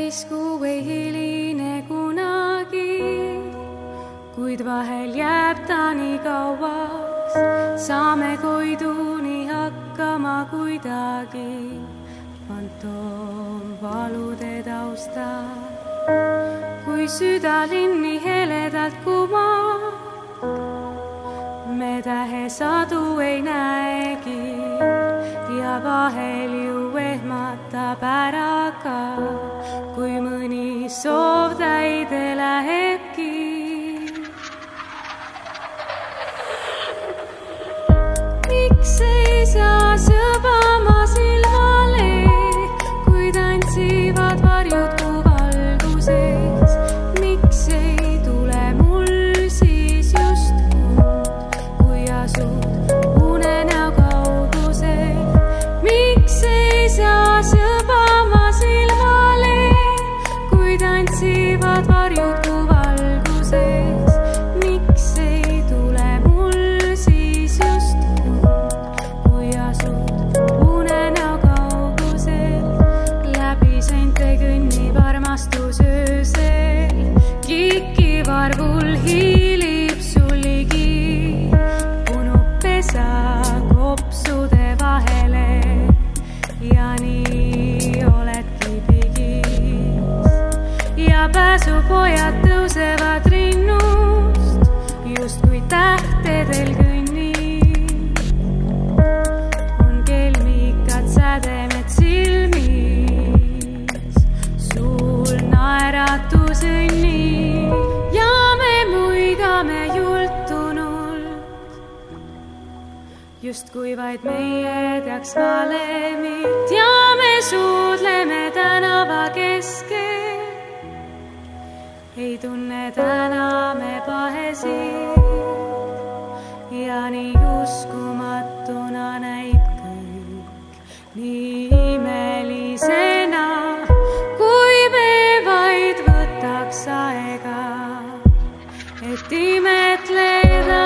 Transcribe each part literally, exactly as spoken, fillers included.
täiskuu ei hiline kunagi, kuid vahel jääb ta nii kauaks. Saame koiduni hakkama kuidagi fantoomvalude taustal. Kui süda linni heledalt kumab, me tähesadu ei näegi ja vahel ju ehmatab ära ka, kui mõni soov täide lähebki. Miks ei saa sõbama silmale, kui tantsivad varjud kui valguses? Miks ei tule mul siis just und, kui asud unenäo kaugusel? Miks ei saa sõbama silmale, kui tantsivad varjud kui valguses? Miks ei tule mul siis just und, kui asud unenäo kaugusel? Läbi seinte kõnnib armastus öösel, kiki varvul hiilib sul ligi, punub pesa kopsude vahele ja nii oledki pigis. Ja pääsupojad tõusevad rinnust, justkui tähtedel kõnnib. On kelmikad sädemed silmis, sul naeratus õnnib ja me muigame jultunult, justkui vaid meie teaks valemit. Ja me suudleme tänava keskel, ei tunne täna me pahesid ja nii uskumatuna näib kõik nii imelisena, kui me vaid võtaks aega, et imetleda.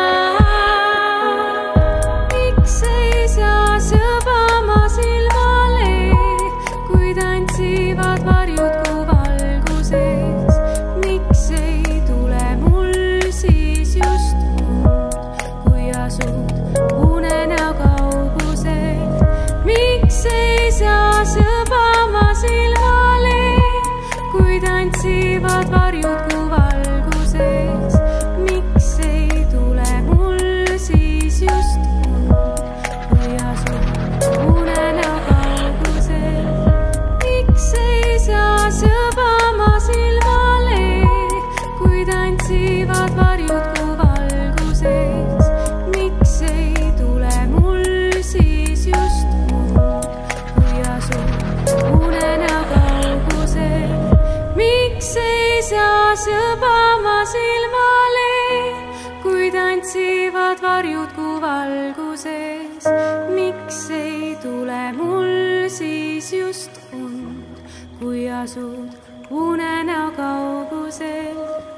Miks ei saa sõbama silmale, kui tantsivad varjud kui valguses? Miks ei tule mul siis just und, kui asud unenäo kaugusel? Miks ei saa sõbama silmale, kui tantsivad varjud kui valguses? Miks ei tule mul siis just und, kui asud unenäo kaugusel? Miks ei saa sõbama silmale, kui tantsivad varjud kui valguses? Miks ei tule mul siis just und, kui asud unenäo kaugusel? Miks ei saa sõbama silmale, kui tantsivad varjud kui valguses? Miks ei tule mul siis just und, kui asud unenäo kaugusel?